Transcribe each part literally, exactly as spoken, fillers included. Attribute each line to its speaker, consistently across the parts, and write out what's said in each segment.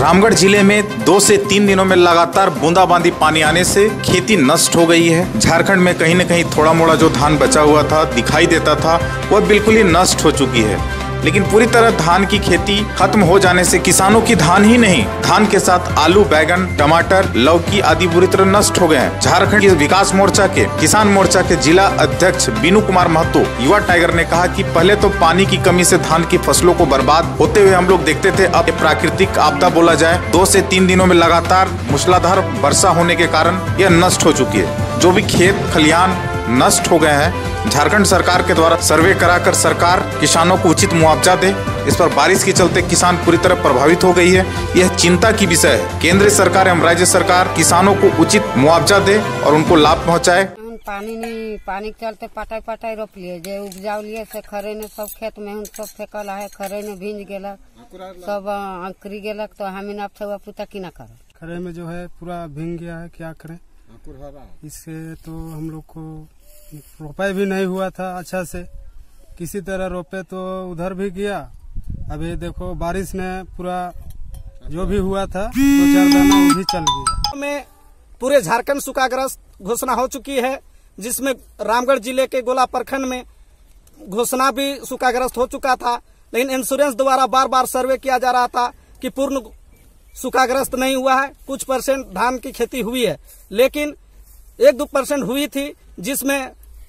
Speaker 1: रामगढ़ जिले में दो से तीन दिनों में लगातार बूंदाबांदी पानी आने से खेती नष्ट हो गई है। झारखंड में कहीं न कहीं थोड़ा मोड़ा जो धान बचा हुआ था, दिखाई देता था, वह बिल्कुल ही नष्ट हो चुकी है। लेकिन पूरी तरह धान की खेती खत्म हो जाने से किसानों की धान ही नहीं, धान के साथ आलू, बैगन, टमाटर, लौकी आदि बुरी तरह नष्ट हो गए हैं। झारखंड के विकास मोर्चा के किसान मोर्चा के जिला अध्यक्ष बीनू कुमार महतो युवा टाइगर ने कहा कि पहले तो पानी की कमी से धान की फसलों को बर्बाद होते हुए हम लोग देखते थे, अब प्राकृतिक आपदा बोला जाए, दो से तीन दिनों में लगातार मूसलाधार वर्षा होने के कारण यह नष्ट हो चुकी है। जो भी खेत खलिहान नष्ट हो गए हैं, झारखंड सरकार के द्वारा सर्वे कराकर सरकार किसानों को उचित मुआवजा दे। इस पर बारिश के चलते किसान पूरी तरह प्रभावित हो गई है। यह चिंता की विषय है। केंद्र सरकार एवं राज्य सरकार किसानों को उचित मुआवजा दे और उनको लाभ पहुंचाए।
Speaker 2: पानी नहीं, पानी के चलते पटाई पटाई रोप लिए, जे उपजाव लिए से खरे ने सब खेत में हम सब फेंकल है, खरे ने भींज गेलक, सब अंकुरी गेलक, तो हमें अब छुआ पुता की ना कर
Speaker 3: खरे में जो है पूरा भींग गया है, क्या करें। इससे तो हम लोग को रोपाई भी नहीं हुआ था अच्छा से, किसी तरह रोपे तो उधर भी गया। अभी देखो बारिश ने पूरा जो भी हुआ था दो चार दाना वो भी चल गया।
Speaker 4: में पूरे झारखंड सूखाग्रस्त घोषणा हो चुकी है, जिसमें रामगढ़ जिले के गोला प्रखंड में घोषणा भी सूखाग्रस्त हो चुका था, लेकिन इंश्योरेंस द्वारा बार बार सर्वे किया जा रहा था कि पूर्ण सूखाग्रस्त नहीं हुआ है। कुछ परसेंट धान की खेती हुई है, लेकिन एक दो परसेंट हुई थी, जिसमें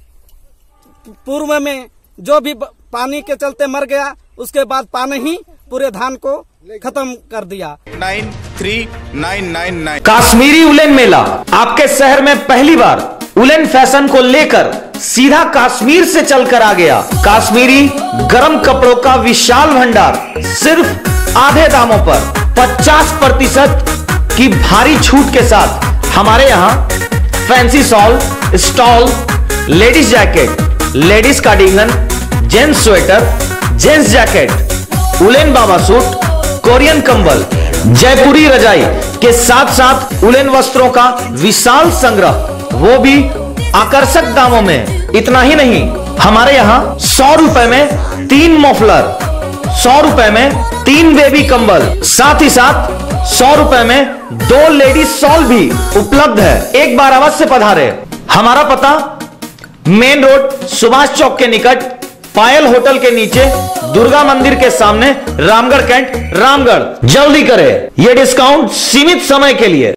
Speaker 4: पूर्व में जो भी पानी के चलते मर गया, उसके बाद पानी ही पूरे धान को खत्म कर दिया।
Speaker 1: Nine three nine nine nine
Speaker 5: Kashmiri woollen मेला आपके शहर में पहली बार उलेन फैशन को लेकर सीधा कश्मीर से चलकर आ गया। काश्मीरी गर्म कपड़ों का विशाल भंडार सिर्फ आधे दामों पर पचास प्रतिशत की भारी छूट के साथ हमारे यहाँ fancy shawl, stole, ladies jacket, ladies cardigan, gents sweater, gents jacket, woollen बाबा सूट, कोरियन कंबल, जयपुरी रजाई के साथ साथ उलेन वस्त्रों का विशाल संग्रह, वो भी आकर्षक दामों में। इतना ही नहीं, हमारे यहाँ सौ रुपए में तीन मफलर, सौ रुपए में तीन बेबी कंबल, साथ ही साथ सौ रुपए में दो लेडीज शॉल भी उपलब्ध है। एक बार अवश्य पधारे। हमारा पता मेन रोड सुभाष चौक के निकट पायल होटल के नीचे दुर्गा मंदिर के सामने, रामगढ़ कैंट, रामगढ़। जल्दी करें, यह डिस्काउंट सीमित समय के लिए।